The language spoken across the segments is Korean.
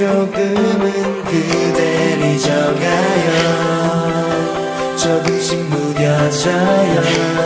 조금은 그댈 잊어가요. 조금씩 무뎌져요.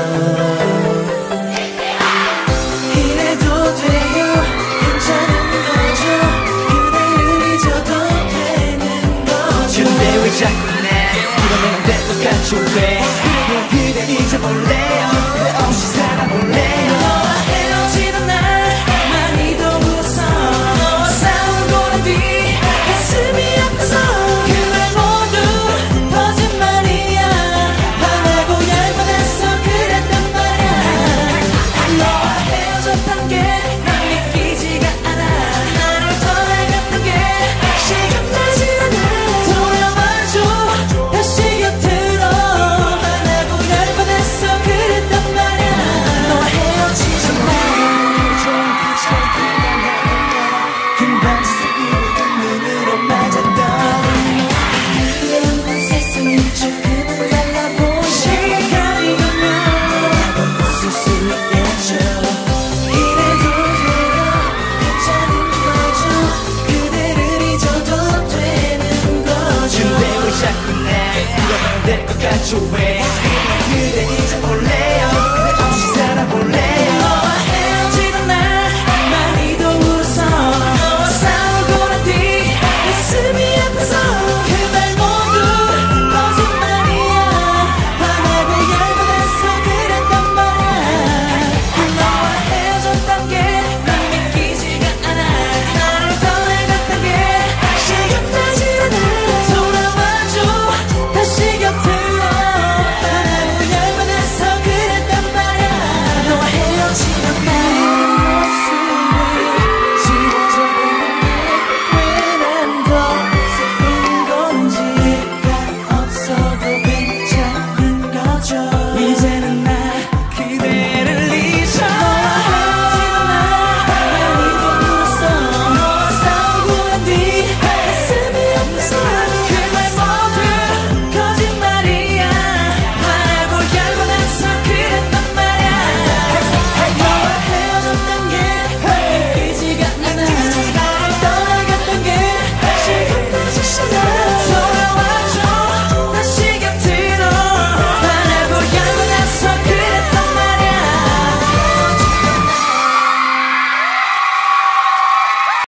이래도 돼요. 괜찮은 거죠. 그대를 잊어도 되는 거죠. 근데 왜 자꾸 내 이러면 안 될 것 같죠. 왜 그래도 그댈 잊어볼래요. 내 없이 살아볼래요. 너와 헤어지던 날 많이도 웃어. 너와 싸우고 난 뒤 가슴이 아파서 그날 모두 거짓말이야. 화나고 열받아서 그랬단 말야. 너와 헤어졌던 게 난 믿기지가 않아. 나를 떠나갔던 게 시간나지 않아. 돌아와줘 다시 곁으로. 화나고 열받아서 그랬단 말야. 너와 헤어지던 날 금방 새우던 눈으로 맞았던 그런 세상이 조금은 달라보여. 시간이 가면 웃을 수 있겠죠. 이래도 돼요. 괜찮은 거죠. 그대를 잊어도 되는 거죠. 근데 왜 자꾸 내 이러면 안 될 것 같죠. 왜